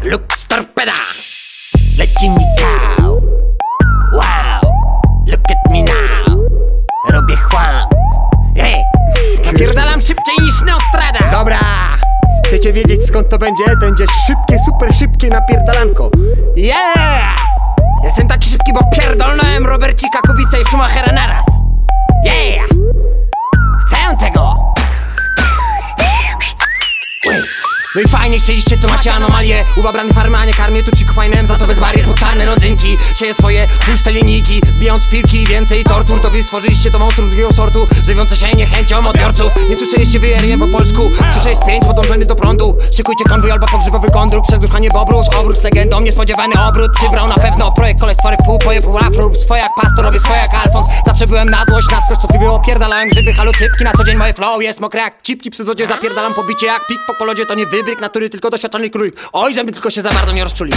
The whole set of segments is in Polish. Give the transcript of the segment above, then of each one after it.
Lux torpeda. Leci mi kał. Wow, look at me now. Robię chłam. Hej, napierdalam szybciej niż Nostrada. Dobra, chcecie wiedzieć skąd to będzie? To będzie szybkie, super szybkie napierdalanko. Yeah! Jestem taki szybki, bo pierdolnąłem Robercika, Kubicę i Schumachera naraz. Yeah! Chcę tego! No i fajnie, chcieliście, to macie anomalię. Ubabrany farmy, a nie karmię tucików fajnem. Za to bez barier, pod czarne rodzynki. Sieję swoje tłuste linijki, wbijając pilki i więcej tortur. To wy stworzyliście to monstrum drugiego sortu, żywiące się niechęcią odbiorców. Nie słyszeliście wyjęcie po polsku 365 podążony do prądu. Szykujcie konwój albo pogrzybowy kondrób. Przeduszanie bobrus, obrót z legendą. Niespodziewany obrót, przybrał na pewno projekt kolej stworek pół poje, pół rap. Swoje jak pastor, robię swoje jak Alfons. Zawsze byłem na dłość, na wskroś to było. Pierdalałem grzyby, halucypki. Na co dzień moje flow jest mokre jak cipki. Przy zodzie zapierdalam pobicie jak pik po lodzie. To nie wybryk natury, tylko doświadczony królik. Oj, żeby tylko się za bardzo nie rozczuli.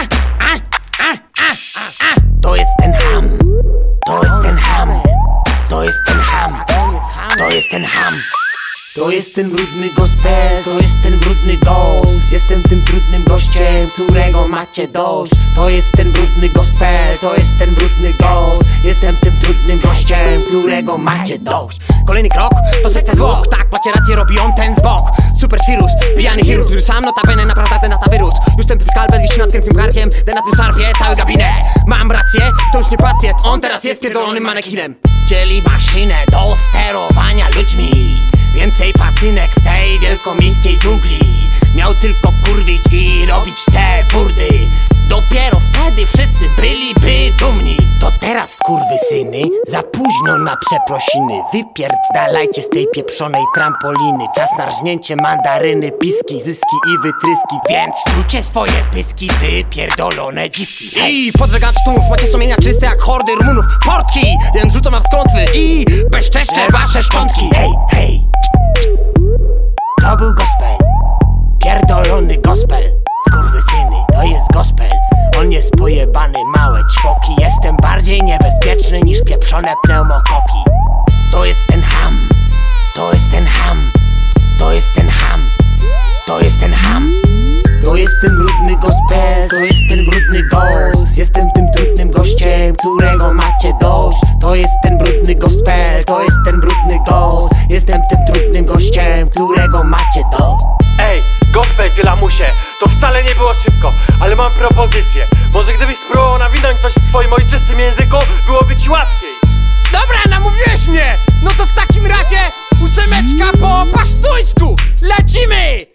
To jest ten ham. To jest ten ham. To jest ten ham. To jest ten ham. To jest ten brudny gospel, to jest ten brudny ghost. Jestem tym brudnym gościem, którego macie dość. To jest ten brudny gospel, to jest ten brudny ghost. Jestem tym trudnym gościem, którego macie dość. Kolejny krok to sekcja zwłok. Tak, macie rację, robi on ten z bok. Super świrus, pijany chirurg, który sam notabene naprawdę ten lata wyrósł. Już ten skalpel wisi nad krępym garkiem, ten na tym szarpie cały gabinet. Mam rację, to już nie pacjent, on teraz jest pierdolonym manekinem. Dzieli maszynę do sterowania ludźmi. Więcej pacynek w tej wielkomiejskiej dżungli. Miał tylko kurwić i robić te burdy. Dopiero wtedy wszyscy byliby dumni. To teraz, skurwysyny, za późno na przeprosiny. Wypierdalajcie z tej pieprzonej trampoliny. Czas na rżnięcie mandaryny, piski, zyski i wytryski. Więc trucie swoje pyski, wypierdolone dziwki. I podżegacz tłumów, macie sumienia czyste jak hordy Rumunów. Portki, więc rzucą na wsklątwy i bezczeszczę wasze szczątki. Hej, hej, to był gospel, pierdolony gospel. Skurwysyny, to jest gospel. On jest pojebany, małe ćwoki. Jestem bardziej niebezpieczny niż pieprzone pneumokoki. To jest ten ham. To jest ten ham. To jest ten ham. To jest ten ham. To jest ten brudny gospel, to jest ten brudny ghost. Jestem tym trudnym gościem, którego macie dość. To jest ten brudny gospel, to jest ten brudny ghost. Jestem tym trudnym gościem, którego macie dość. Ej, gospel ty lamusie, to wcale nie było szybko, ale mam propozycję. Może gdybyś spróbował nawinąć coś w swoim ojczystym języku, byłoby ci łatwiej. Dobra, namówiłeś mnie! No to w takim razie 8 po pasztuńsku! Lecimy!